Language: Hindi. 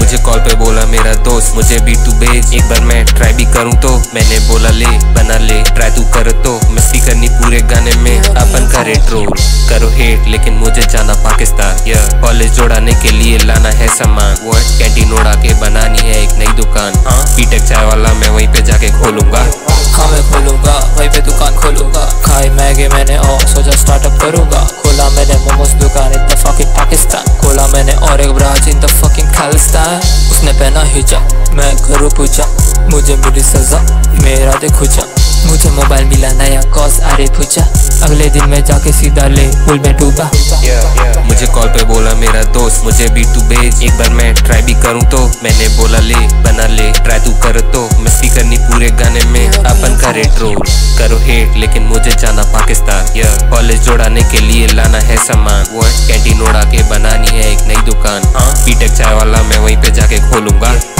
मुझे कॉल पे बोला मेरा दोस्त मुझे भी तू भेज, एक बार मैं ट्राई भी करूँ तो मैंने बोला ले बना ले ट्राई तू कर तो मस्ती करनी पूरे गाने में अपन करे ट्रोल करो हेट लेकिन मुझे जाना पाकिस्तान। कॉलेज जोड़ाने के लिए लाना है सामान, कैंटीन उड़ा के बनानी है एक नई दुकान। बीटेक चाय वाला मैं वहीं पे जाके खोलूंगा। हाँ मैं खोलूंगा वहीं पे दुकान खोलूंगा। खाई मैगी मैंने और सोचा स्टार्टअप करूंगा। खोला मैंने मोमोज दुकान इन द फकिंग पाकिस्तान। खोला मैंने और एक branch in the fucking Khalistan. उसने पहना हिजाब मैं करूँ पूजा, मुझे मिली सजा मेरा देखो जा। मुझे मोबाइल मिला नया कॉस अरे पूछा, अगले दिन मैं जाके सीधा ले पुल में डूबा। मुझे कॉल पे बोला मेरा दोस्त मुझे भी तू भेज, एक बार मैं ट्राई भी करूँ तो मैंने बोला ले बना ले ट्राई तू कर तो मस्ती करनी पूरे गाने में अपन करे ट्रोल करो हेट लेकिन मुझे जाना पाकिस्तान। कॉलेज जोड़ाने के लिए लाना है सामान, कैंटीन उड़ा के बनानी है एक नई दुकान। बीटेक चाय वाला मैं वहीं पे जाके खोलूंगा।